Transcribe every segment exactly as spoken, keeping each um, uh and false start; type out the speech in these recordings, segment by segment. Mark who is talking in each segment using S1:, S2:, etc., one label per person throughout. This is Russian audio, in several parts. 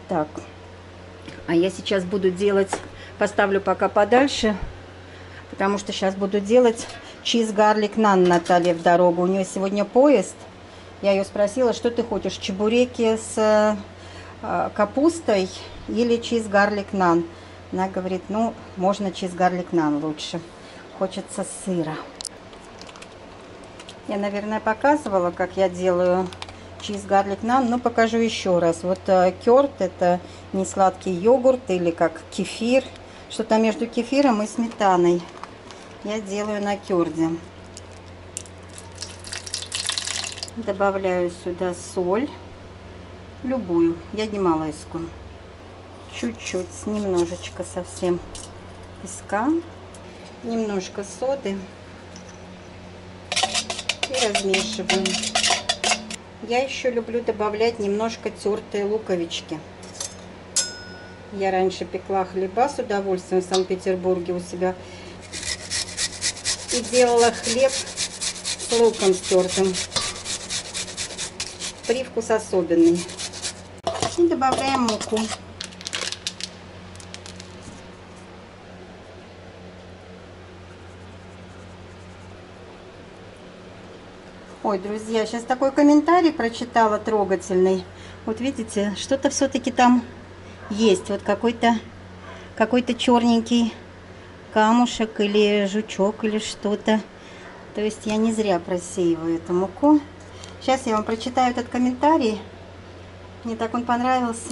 S1: Так, а я сейчас буду делать, поставлю пока подальше, потому что сейчас буду делать чиз гарлик нан Наталье в дорогу. У нее сегодня поезд. Я ее спросила, что ты хочешь, чебуреки с э, капустой или чиз гарлик нан. Она говорит, ну, можно чиз гарлик нан лучше. Хочется сыра. Я, наверное, показывала, как я делаю чиз гарлик нан, но покажу еще раз. Вот э, кёрд — это несладкий йогурт или как кефир, что-то между кефиром и сметаной. Я делаю на кёрде. Добавляю сюда соль, любую, я гималайскую. Чуть-чуть, немножечко совсем песка, немножко соды и размешиваю. Я еще люблю добавлять немножко тертые луковички. Я раньше пекла хлеба с удовольствием в Санкт-Петербурге у себя и делала хлеб с луком стертым. Привкус особенный. И добавляем муку. Ой, друзья, сейчас такой комментарий прочитала трогательный. Вот видите, что-то все-таки там есть. Вот какой-то какой-то черненький камушек или жучок или что-то. То есть я не зря просеиваю эту муку. Сейчас я вам прочитаю этот комментарий. Мне так он понравился.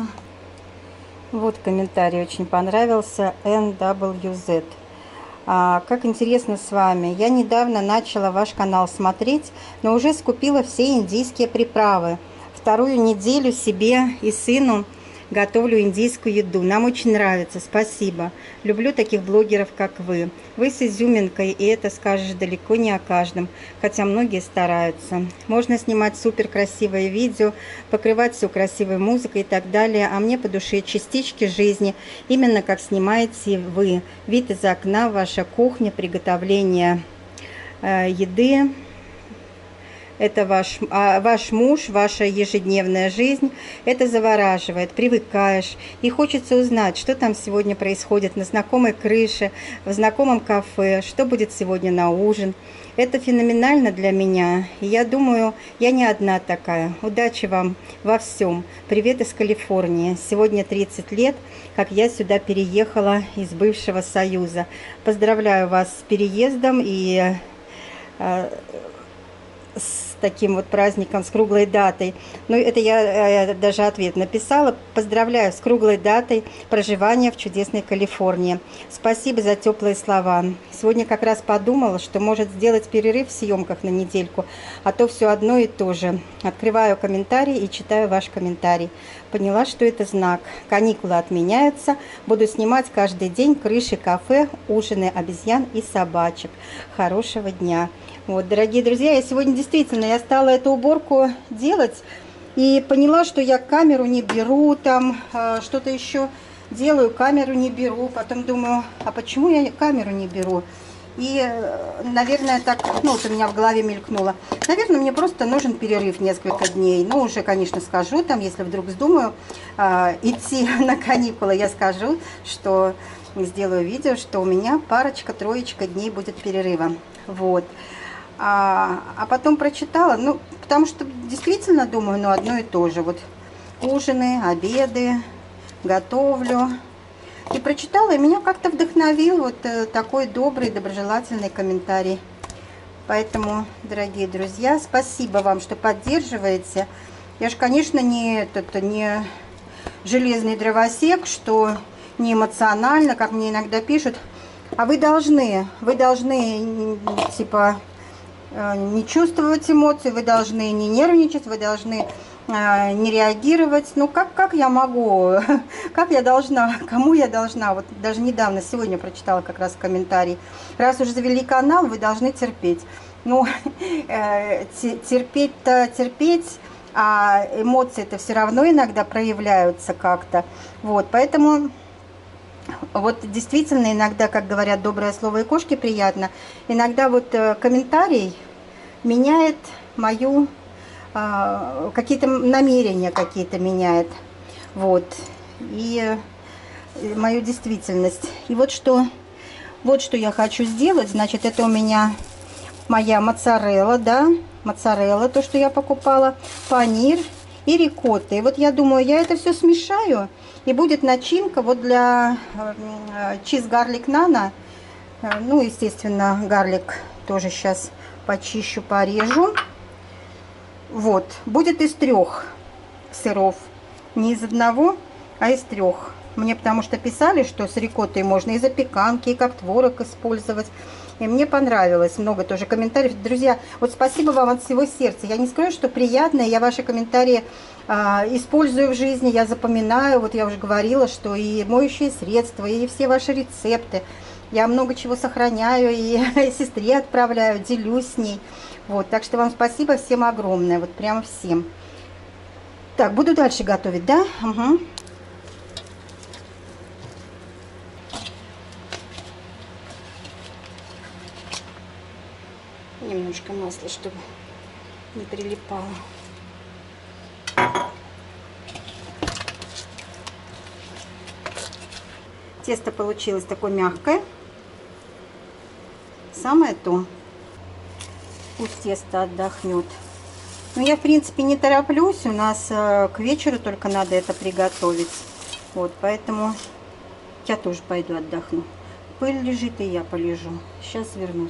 S1: Вот комментарий очень понравился. эн дабл ю зет. А, как интересно с вами. Я недавно начала ваш канал смотреть, но уже скупила все индийские приправы. Вторую неделю себе и сыну готовлю индийскую еду. Нам очень нравится. Спасибо. Люблю таких блогеров, как вы. Вы с изюминкой, и это скажешь далеко не о каждом, хотя многие стараются. Можно снимать супер красивые видео, покрывать все красивой музыкой и так далее, а мне по душе частички жизни, именно как снимаете вы. Вид из окна, ваша кухня, приготовление э, еды. Это ваш, а, ваш муж, ваша ежедневная жизнь. Это завораживает, привыкаешь. И хочется узнать, что там сегодня происходит на знакомой крыше, в знакомом кафе, что будет сегодня на ужин. Это феноменально для меня. И я думаю, я не одна такая. Удачи вам во всем. Привет из Калифорнии. Сегодня тридцать лет, как я сюда переехала из бывшего Союза. Поздравляю вас с переездом и э, с таким вот праздником, с круглой датой. Ну, это я, я даже ответ написала. Поздравляю с круглой датой проживания в чудесной Калифорнии. Спасибо за теплые слова. Сегодня как раз подумала, что может сделать перерыв в съемках на недельку, а то все одно и то же. Открываю комментарий и читаю ваш комментарий. Поняла, что это знак. Каникулы отменяются. Буду снимать каждый день крыши кафе, ужины обезьян и собачек. Хорошего дня. Вот, дорогие друзья, я сегодня действительно, я стала эту уборку делать и поняла, что я камеру не беру, там э, что-то еще делаю, камеру не беру. Потом думаю, а почему я камеру не беру? И, э, наверное, так, ну, вот у меня в голове мелькнуло. Наверное, мне просто нужен перерыв несколько дней. Ну, уже, конечно, скажу, там, если вдруг вздумаю э, идти на каникулы, я скажу, что сделаю видео, что у меня парочка-троечка дней будет перерыва. Вот. А, а потом прочитала, ну, потому что действительно думаю, ну, одно и то же. Вот ужины, обеды, готовлю. И прочитала, и меня как-то вдохновил вот э, такой добрый, доброжелательный комментарий. Поэтому, дорогие друзья, спасибо вам, что поддерживаете. Я же, конечно, не, это, не железный дровосек, что не эмоционально, как мне иногда пишут. А вы должны, вы должны, типа, не чувствовать эмоций, вы должны не нервничать, вы должны э, не реагировать. Ну, как, как я могу, как я должна, кому я должна? Вот даже недавно, сегодня прочитала как раз комментарий. Раз уже завели канал, вы должны терпеть. Ну, э, терпеть-то терпеть, а эмоции-то все равно иногда проявляются как-то. Вот, поэтому... Вот действительно иногда, как говорят, доброе слово и кошке приятно. Иногда вот э, комментарий меняет мою, э, какие-то намерения какие-то меняет. Вот. и мою действительность. И вот что, вот что я хочу сделать. Значит, это у меня моя моцарелла, да, моцарелла, то, что я покупала, панир и рикотта. И вот я думаю, я это все смешаю, и будет начинка вот для чиз гарлик нано. Ну, естественно, гарлик тоже сейчас почищу, порежу. Вот, будет из трех сыров, не из одного, а из трех. Мне потому что писали, что с рикоттой можно и запеканки, и как творог использовать. И мне понравилось. Много тоже комментариев. Друзья, вот спасибо вам от всего сердца. Я не скажу, что приятно. Я ваши комментарии а, использую в жизни, я запоминаю. Вот я уже говорила, что и моющие средства, и все ваши рецепты. Я много чего сохраняю и, и сестре отправляю, делюсь с ней. Вот, так что вам спасибо всем огромное. Вот прямо всем. Так, буду дальше готовить, да? Угу. Немножко масла, чтобы не прилипало. Тесто получилось такое мягкое. Самое то. Пусть тесто отдохнет. Но я, в принципе, не тороплюсь. У нас э, к вечеру только надо это приготовить. Вот, поэтому я тоже пойду отдохну. Пыль лежит, и я полежу. Сейчас вернусь.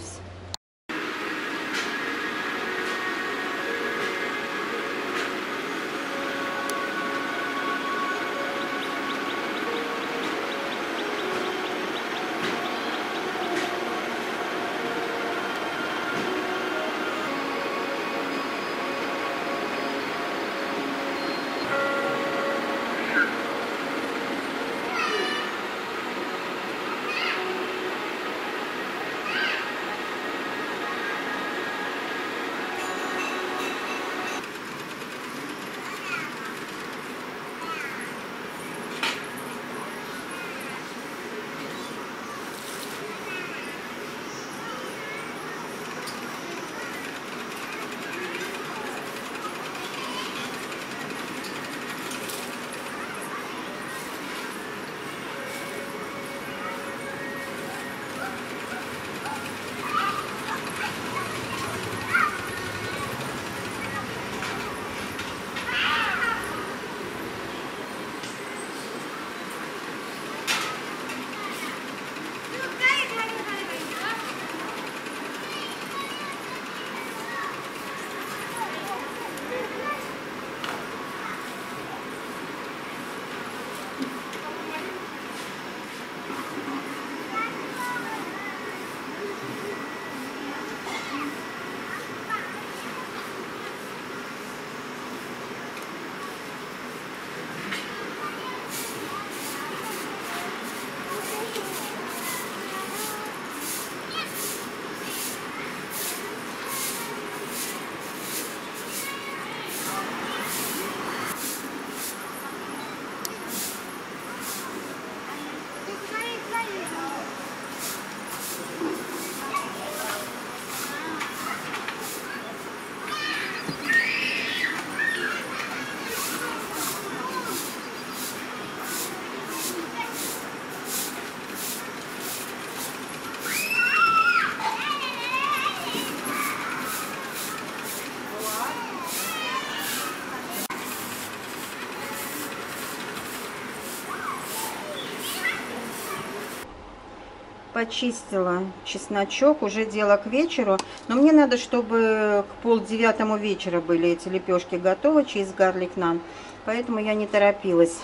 S1: Почистила чесночок, уже дело к вечеру, но мне надо, чтобы к полдевятому вечера были эти лепешки готовы, чиз гарлик нан, поэтому я не торопилась.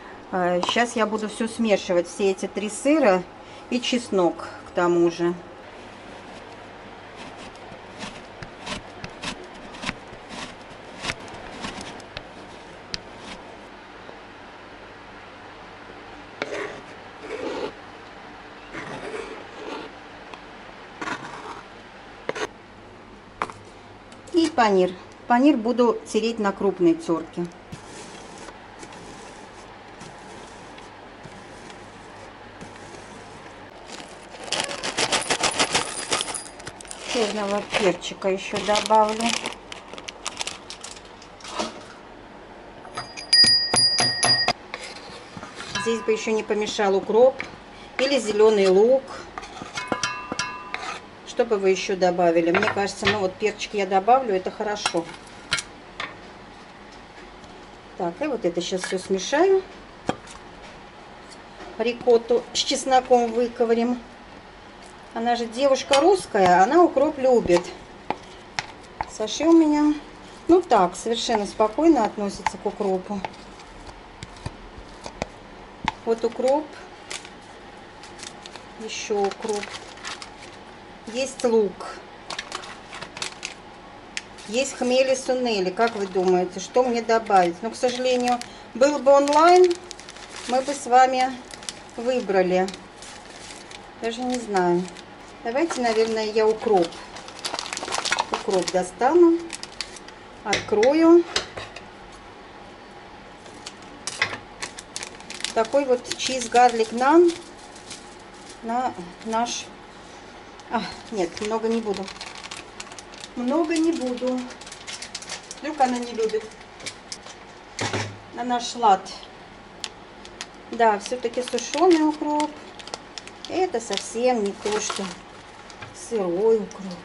S1: Сейчас я буду все смешивать, все эти три сыра и чеснок к тому же. И панир. Панир буду тереть на крупной терке. Черного перчика еще добавлю. здесь бы еще не помешал укроп или зеленый лук. Что бы вы еще добавили? Мне кажется, ну вот перчик я добавлю, это хорошо. Так, и вот это сейчас все смешаю. Рикотту с чесноком выковырим. Она же девушка русская, она укроп любит. Саши у меня, ну так, совершенно спокойно относится к укропу. Вот укроп. Еще укроп. Есть лук. Есть хмели сунели. Как вы думаете, что мне добавить? Но, к сожалению, был бы онлайн, мы бы с вами выбрали. Даже не знаю. Давайте, наверное, я укроп. Укроп достану. Открою. Такой вот чиз гарлик нан на наш... А, нет, много не буду. Много не буду. Вдруг она не любит. На наш лад. Да, все-таки сушеный укроп. Это совсем не то, что сырой укроп.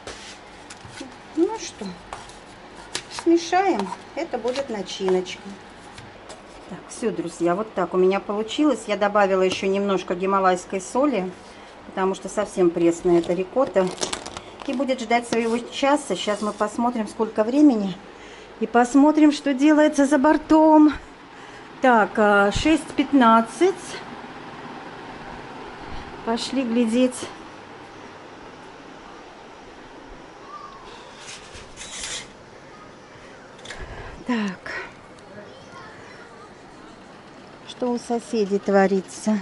S1: Ну что, смешаем. Это будет начиночка. Так, все, друзья, вот так у меня получилось. Я добавила еще немножко гималайской соли, потому что совсем пресная эта рикотта. И будет ждать своего часа. Сейчас мы посмотрим, сколько времени. И посмотрим, что делается за бортом. Так, шесть пятнадцать. Пошли глядеть. Так. Что у соседей творится?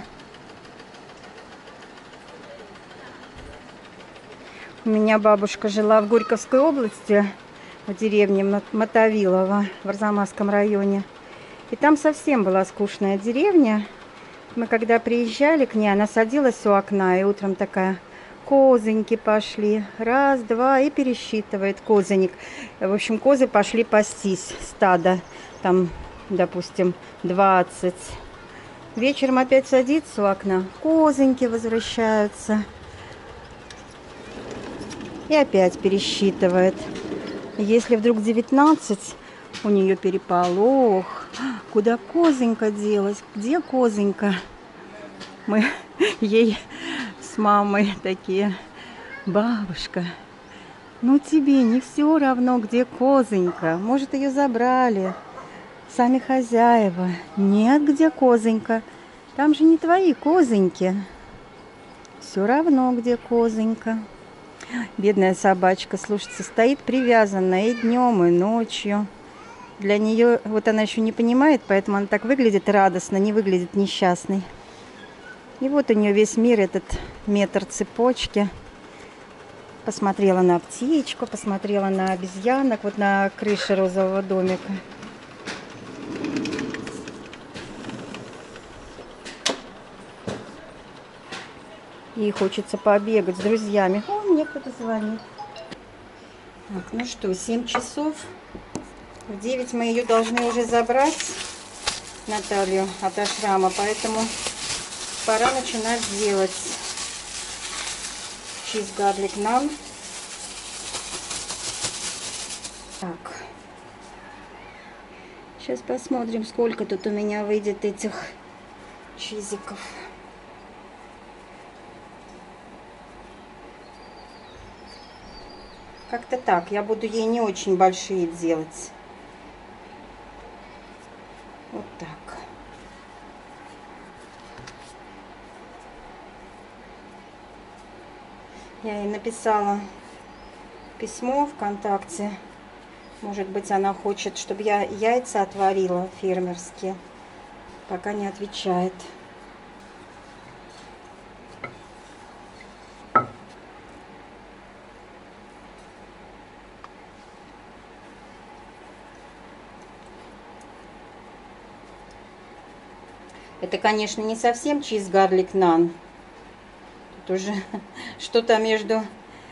S1: У меня бабушка жила в Горьковской области, в деревне Мотовилово, в Арзамасском районе. И там совсем была скучная деревня. Мы когда приезжали к ней, она садилась у окна, и утром такая: козоньки пошли. Раз, два, и пересчитывает козонек. В общем, козы пошли пастись, стадо. Там, допустим, двадцать. Вечером опять садится у окна, козоньки возвращаются. И опять пересчитывает. Если вдруг девятнадцать, у нее переполох. Куда козонька делась? Где козонька? Мы ей с мамой такие: бабушка, ну тебе не все равно, где козонька? Может, ее забрали сами хозяева? Нет, где козонька? Там же не твои козоньки. Все равно, где козонька. Бедная собачка, слушайте, стоит привязанная и днем, и ночью. Для нее, вот она еще не понимает, поэтому она так выглядит радостно, не выглядит несчастной. И вот у нее весь мир, этот метр цепочки. Посмотрела на птичку, посмотрела на обезьянок, вот на крыше розового домика. Ей хочется побегать с друзьями. О, мне кто-то звонит. Так, ну что, семь часов. В девять мы ее должны уже забрать, Наталью, от ашрама. Поэтому пора начинать делать чиз гарлик нан. Так. Сейчас посмотрим, сколько тут у меня выйдет этих чизиков. Как-то так. Я буду ей не очень большие делать. Вот так. Я ей написала письмо ВКонтакте. Может быть, она хочет, чтобы я яйца отварила фермерские. Пока не отвечает. Это, конечно, не совсем чиз гарлик нан. Тут уже что-то между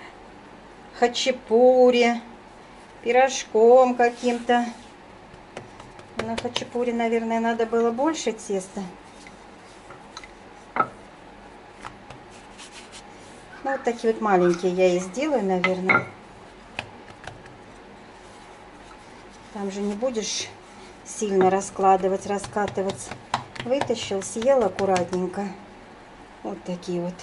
S1: хачапури, пирожком каким-то. На хачапури, наверное, надо было больше теста. Ну, вот такие вот маленькие я и сделаю, наверное. Там же не будешь сильно раскладывать, раскатывать. Вытащил, съел аккуратненько. Вот такие вот.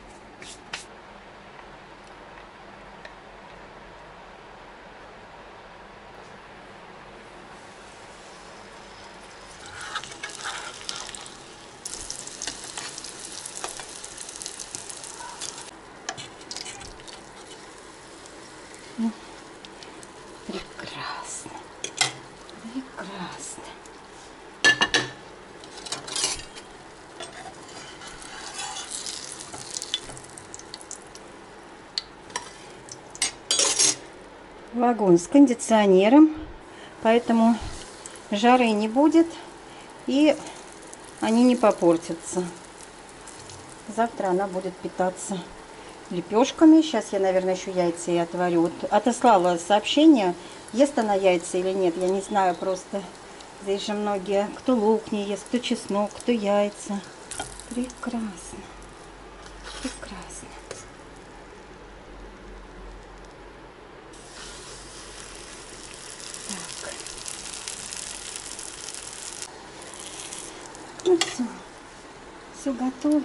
S1: Прекрасно. Прекрасно. Вагон с кондиционером, поэтому жары не будет и они не попортятся. Завтра она будет питаться лепешками. Сейчас я, наверное, еще яйца и отварю. Вот отослала сообщение, ест она яйца или нет, я не знаю просто. Здесь же многие, кто лук не ест, кто чеснок, кто яйца. Прекрасно. Прекрасно. Так. Ну все. Все готово.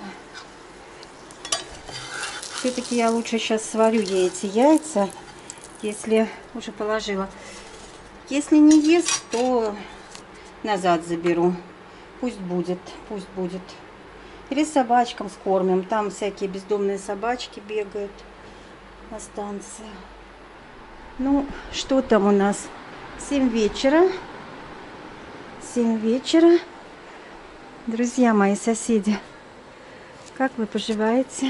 S1: Все-таки я лучше сейчас сварю ей эти яйца, если уже положила. Если не ест, то назад заберу. Пусть будет, пусть будет. Или собачкам скормим. Там всякие бездомные собачки бегают на станции. Ну, что там у нас? семь вечера. семь вечера. Друзья мои, соседи, как вы поживаете?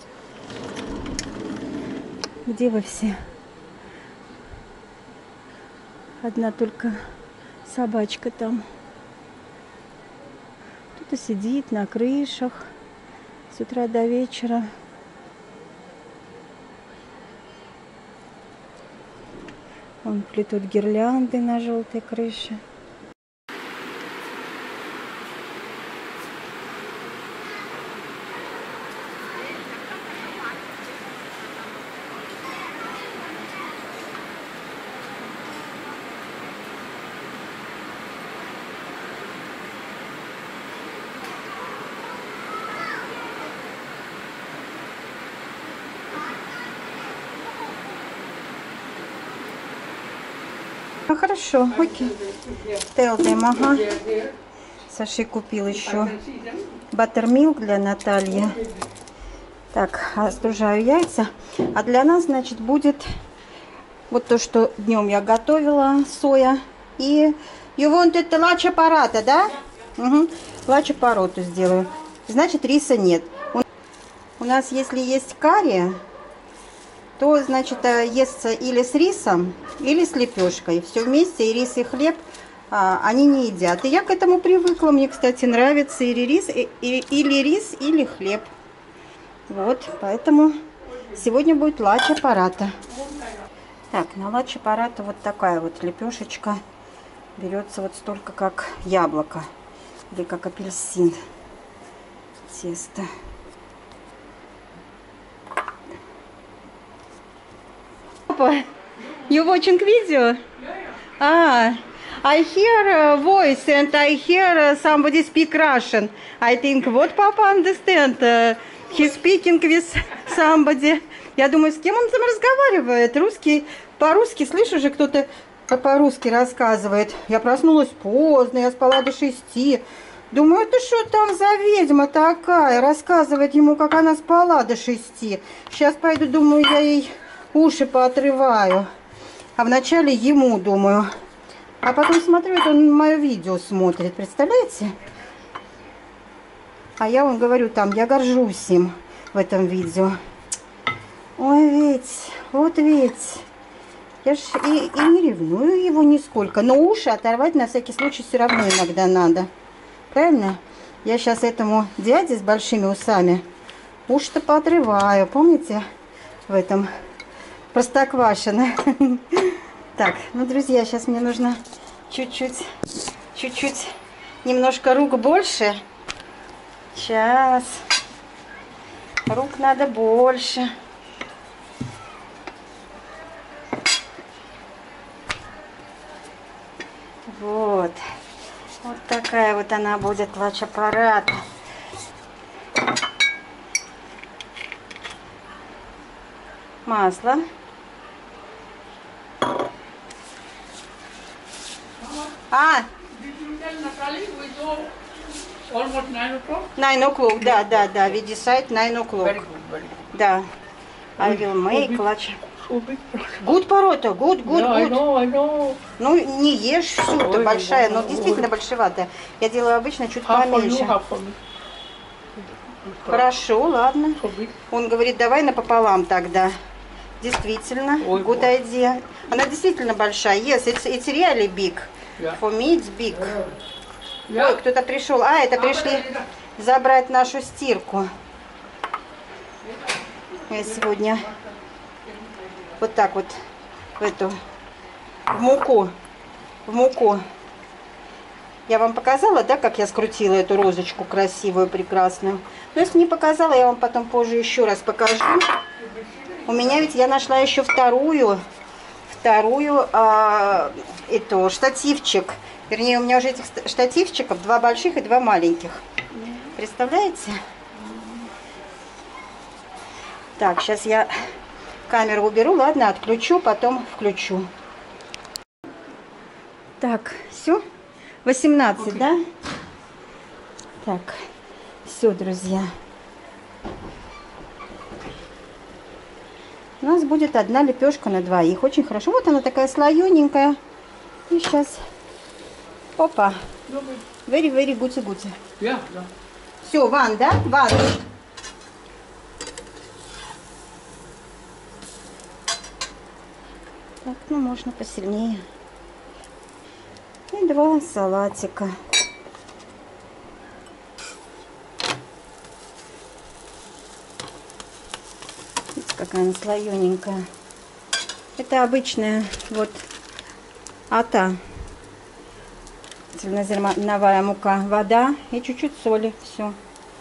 S1: Где вы все? Одна только собачка там. Кто-то сидит на крышах с утра до вечера. Вон плетут гирлянды на желтой крыше. Ну, хорошо, окей. Телдем, ага. Саши купил еще баттермилк для Натальи. Так, остужаю яйца. А для нас, значит, будет вот то, что днем я готовила, соя. И you want it лач аппарата, да? Угу. Лач аппарату сделаю. Значит, риса нет. У нас, если есть карри, то, значит, естся или с рисом, или с лепешкой. Все вместе, и рис, и хлеб, а, они не едят. И я к этому привыкла. Мне, кстати, нравится или рис, и, и, или рис, или хлеб. Вот, поэтому сегодня будет лач аппарата. Так, на лач аппарата вот такая вот лепешечка. Берется вот столько, как яблоко. Или как апельсин. Тесто. You watching video? Ah, I hear a voice and I hear somebody speak Russian. I think, what Papa understand? Uh, he's speaking with somebody. Я думаю, с кем он там разговаривает? Русский, по-русски, слышу же, кто-то по-русски рассказывает. Я проснулась поздно, я спала до шести. Думаю, это что там за ведьма такая? Рассказывает ему, как она спала до шести. Сейчас пойду, думаю, я ей уши поотрываю. А вначале ему, думаю. А потом смотрю, это он мое видео смотрит. Представляете? А я вам говорю там, я горжусь им в этом видео. Ой, ведь, вот ведь. Я ж и, и не ревную его нисколько. Но уши оторвать на всякий случай все равно иногда надо. Правильно? Я сейчас этому дяде с большими усами уши-то поотрываю. Помните? В этом... Простоквашино. Так, ну, друзья, сейчас мне нужно чуть-чуть, чуть-чуть, немножко рук больше. Сейчас. Рук надо больше. Вот. Вот такая вот она будет клатч-аппарат. Масло. А! nine o'clock, да, да, да. We decide nine o'clock.
S2: Very good, very good.
S1: Да. I will make clutch. Good парота, good, good,
S2: Yeah, I
S1: good.
S2: know, I know.
S1: Ну, не ешь всю-то
S2: Ой,
S1: большая, но
S2: ой.
S1: действительно большеватая. Я делаю обычно чуть
S2: Half for you,
S1: поменьше.
S2: half for me.
S1: Хорошо, ладно.
S2: So big.
S1: Он говорит, давай напополам тогда. Действительно,
S2: Ой,
S1: good
S2: ой.
S1: idea. Она действительно большая. Yes, it's, it's really big.
S2: Yeah.
S1: For me it's big.
S2: Yeah.
S1: Ой, кто-то пришел. А, это пришли забрать нашу стирку. Я сегодня вот так вот в эту, в муку, в муку. Я вам показала, да, как я скрутила эту розочку красивую, прекрасную. Но если не показала, я вам потом позже еще раз покажу. У меня ведь я нашла еще вторую, вторую, а, эту, штативчик. Вернее, у меня уже этих штативчиков два больших и два маленьких. Представляете? Так, сейчас я камеру уберу, ладно, отключу, потом включу. Так, все. восемнадцать, okay. Да? Так, все, друзья. У нас будет одна лепешка на двоих. Очень хорошо. Вот она такая слоененькая. И сейчас. Опа. Very, very good, good.
S2: Yeah, yeah.
S1: Все, ван, да? Ван. Так, ну можно посильнее. И два салатика. Видите, какая она слоененькая. Это обычная вот ата. Цельнозерновая мука, вода и чуть-чуть соли. Все.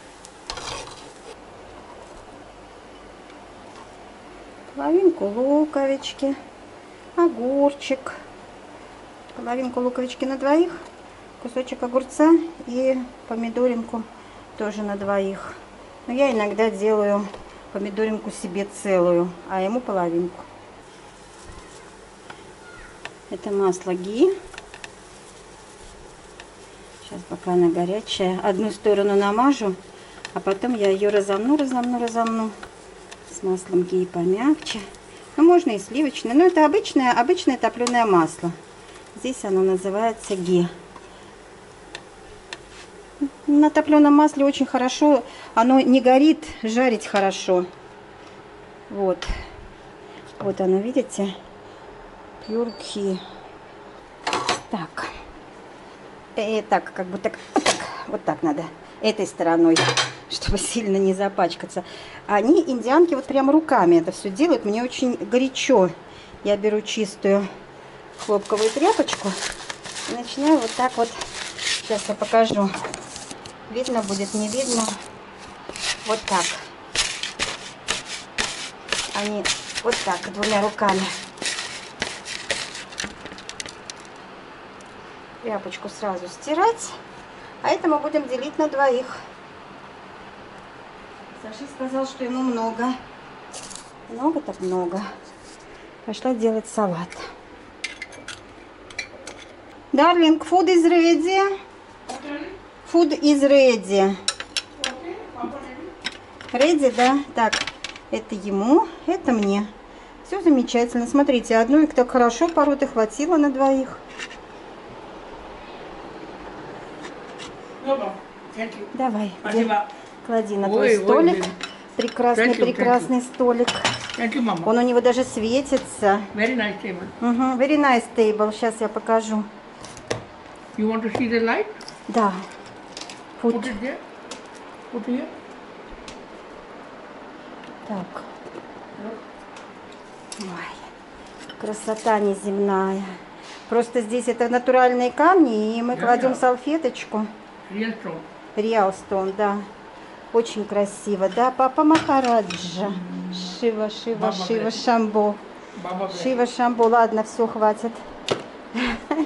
S1: Половинку луковички, огурчик. Половинку луковички на двоих, кусочек огурца и помидоринку тоже на двоих. Но я иногда делаю помидоринку себе целую, а ему половинку. Это масло ги. Сейчас пока она горячая. Одну сторону намажу, а потом я ее разомну, разомну, разомну. С маслом ги помягче. Ну, можно и сливочное. Но это обычное, обычное топленое масло. Здесь оно называется ги. На топленом масле очень хорошо. Оно не горит, жарить хорошо. Вот. Вот оно, видите? Pure ghee. Так. И так, как бы так, так, вот так надо, этой стороной, чтобы сильно не запачкаться. Они, индианки, вот прям руками это все делают. Мне очень горячо. Я беру чистую хлопковую тряпочку и начинаю вот так вот. Сейчас я покажу. Видно будет, не видно. Вот так. Они вот так, двумя руками. Тряпочку сразу стирать. А это мы будем делить на двоих. Саша сказал, что ему много. Много так много. Пошла делать салат. Darling, food is ready. Food is ready. Ready, да? Так, это ему, это мне. Все замечательно. Смотрите, одну их так хорошо пороты хватило на двоих. Давай,
S2: Спасибо.
S1: клади на
S2: Ой,
S1: твой
S2: ой,
S1: столик.
S2: блин.
S1: Прекрасный,
S2: Thank you,
S1: прекрасный столик.
S2: Thank you, Mama.
S1: Он у него даже светится.
S2: Very nice table.
S1: Угу. Very nice table. Сейчас я покажу.
S2: You want to see the light?
S1: Да.
S2: Put
S1: Put.
S2: it there. Put here.
S1: Так. Ой, красота неземная. Просто здесь это натуральные камни, и мы
S2: Да,
S1: кладем
S2: да.
S1: салфеточку.
S2: Real stone.
S1: Реал стон, да. Очень красиво, да, папа Махараджа. Шива, Шива,
S2: Баба
S1: Шива,
S2: Блесси.
S1: Шамбо.
S2: Baba bless.
S1: Шива, Шамбо. Ладно, все, хватит.
S2: Baba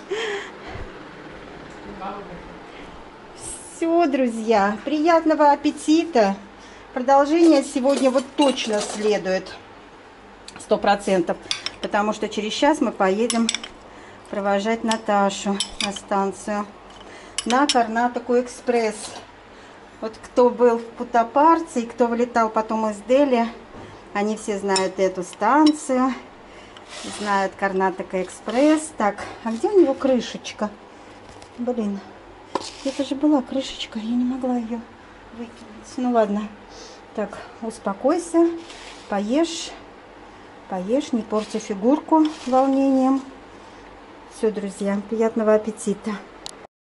S2: bless.
S1: Все, друзья, приятного аппетита. Продолжение сегодня вот точно следует. Сто процентов. Потому что через час мы поедем провожать Наташу на станцию. На Карнатаку экспресс. Вот кто был в Путапарте и кто вылетал потом из Дели, они все знают эту станцию. Знают Карнатака экспресс. Так, а где у него крышечка? Блин. Это же была крышечка, я не могла ее выкинуть. Ну ладно. Так, успокойся, поешь, поешь, не порти фигурку волнением. Все, друзья, приятного аппетита.